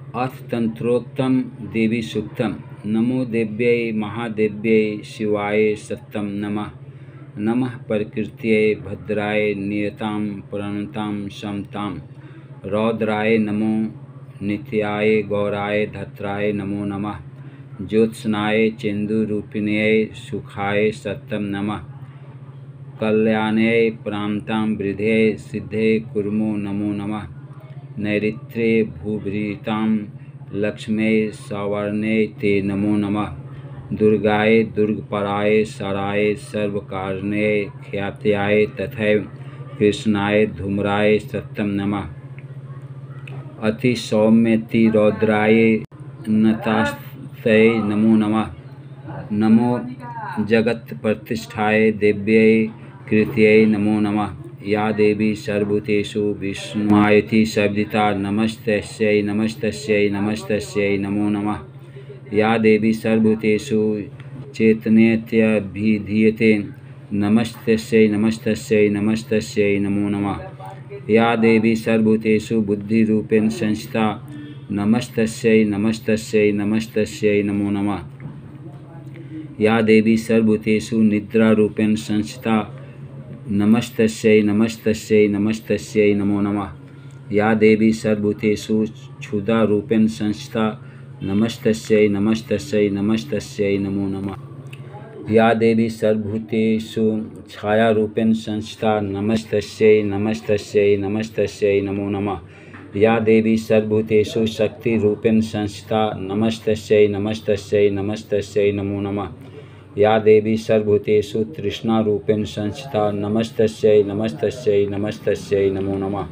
अथ तंत्रोक्तम देवी सूक्तम। नमो देव्यै महादेव्यै शिवाय सत्तम नमः। नमः प्रकृत्यै भद्राय नियतां प्रणतां समतां। रौद्राय नमो नित्याय गौराय धत्राय नमो नमः। ज्योत्स्नाय चेन्दूरूपिण्यै सुखाय सत्तम नमः। कल्याण्यै प्रान्तां वृद्ध्यै सिद्धये कुर्मो नमो नमः। नैऋत्ये भूभृतां लक्ष्म्यै सवर्ण्यै ते नमो नमः। दुर्गाय दुर्गपराय सराय सर्वकारिण्यै ख्यात्याय तथैव कृष्णाय धूम्राय सत्तम नमः। अतिसौम्यति रौद्राय नतास्तये नमो नमः। नमो जगत्प्रतिष्ठाय देव्यै कृत्यै नमो नमः। या देवी सर्वभूतेषु विष्णुमायति शब्दिता नमस्तस्यै नमस्तस्यै नमस्तस्यै नमो नमः। या देवी सर्वभूतेषु चैतन्येत्यभिधीयते नमस्तस्यै नमस्तस्यै नमस्तस्यै नमो नमः। या देवी सर्वभूतेषु बुद्धिरूपेण संस्थिता नमस्तस्यै नमस्तस्यै नमस्तस्यै नमो नमः। या देवी सर्वभूतेषु निद्रारूपेण संस्थिता नमस्तस्यै नमस्तस्यै नमस्तस्यै नमो नमः। या देवी सर्वभूतेषु क्षुधारूपेण संस्थिता नमस्तस्यै नमस्तस्यै नमस्तस्यै नमो नमः। या देवी सर्वभूतेषु छायारूपेण संस्थिता नमस्तस्यै नमस्तस्यै नमस्तस्यै नमो नमः। या देवी सर्वभूतेषु शक्तिरूपेण संस्थिता नमस्तस्यै नमस्तस्यै नमस्तस्यै नमो नमः। या देवी सर्वभूतेषु तृष्णारूपेण संस्थिता नमस्तस्यै नमस्तस्यै नमस्तस्यै नमो नमः।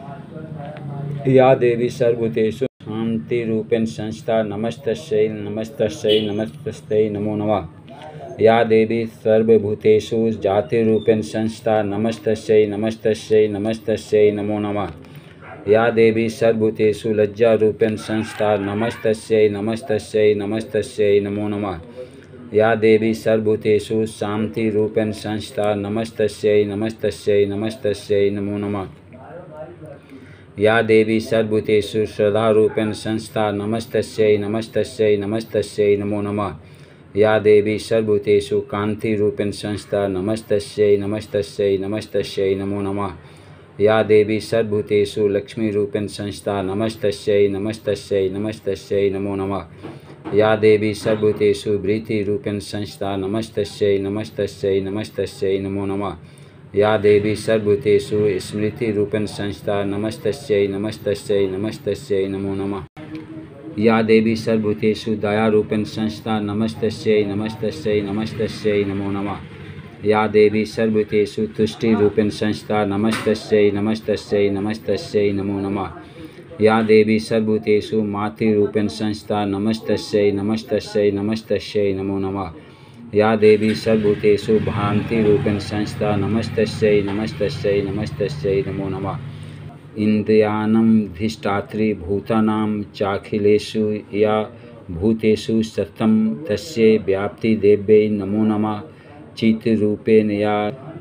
या देवी सर्वभूतेषु शान्तिरूपेण संस्थिता नमस्तस्यै नमस्तस्यै नमस्तस्यै नमो नमः। या देवी सर्वभूतेषु जातिरूपेण संस्थिता नमस्तस्यै नमस्तस्यै नमस्तस्यै नमो नमः। या देवी सर्वभूतेषु लज्जारूपेण संस्थिता नमस्तस्यै नमस्तस्यै नमस्तस्यै नमो नमः। या देवी सर्वभूतेषु शान्तिरूपेण संस्थिता नमस्तस्यै नमस्तस्यै नमस्तस्यै नमो नमः। या देवी सर्वभूतेषु श्रद्धारूपेण संस्थिता नमस्तस्यै नमस्तस्यै नमस्तस्यै नमो नमः। या देवी सर्वभूतेषु कान्तिरूपेण संस्थिता नमस्तस्यै नमस्तस्यै नमस्तस्यै नमो नमः। या देवी सर्वभूतेषु लक्ष्मीरूपेण संस्थिता नमस्तस्यै नमस्तस्यै नमस्तस्यै नमो नमः। या देवी सर्वभूतेषु वृत्तिरूपेण संस्थिता नमस्तस्यै नमस्तस्यै नमस्तस्यै नमो नमः। या देवी सर्वभूतेषु स्मृतिरूपेण संस्थिता नमस्तस्यै नमस्तस्यै नमस्तस्यै नमो नमः। या देवी सर्वभूतेषु दयारूपेण संस्थिता नमस्तस्यै नमस्तस्यै नमस्तस्यै नमो नमः। या देवी सर्वभूतेषु तुष्टिरूपेण संस्थिता नमस्तस्यै नमस्तस्यै नमस्तस्यै नमो नमः। या देवी सर्वभूतेषु मातृरूपेण संस्थिता नमस्तस्यै नमस्तस्यै नमस्तस्यै नमो नमः। या देवी सर्वभूतेषु भान्तिरूपेण संस्थिता नमस्तस्यै नमस्तस्यै नमस्तस्यै नमो नमः। इन्द्रियाणां धिष्ठात्री भूतानां चाखिलेषु या भूतेषु सततं तस्यै व्याप्तिदेव्यै नमो नमः। चित्रूपेण या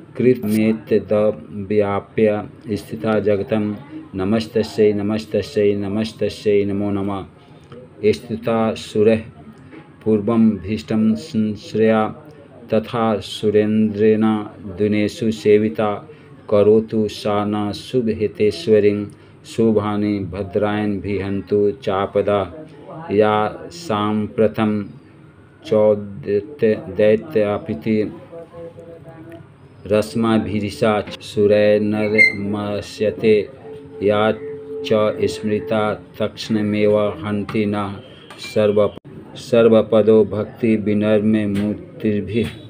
कृतमेतद्व्याप्य स्थिता जगतं नमस्तस्यै नमस्तस्यै नमस्तस्यै नमो नमः। स्तुतासुरैः पूर्वं भीष्टं संश्रया तथा सुरेन्द्रेण दिनेषु सेविता करोतु सा न शुभहितैश्वरीं शुभानि भद्रायण विहन्तु चापदा। या साम्प्रतं चौदैत्यापिति रश्माभिरीशा सुरैर्नमस्यते। या च स्मृता तत्क्षणमेव हन्ति नः सर्वपदो भक्ति विनम्र मूर्तिभिः।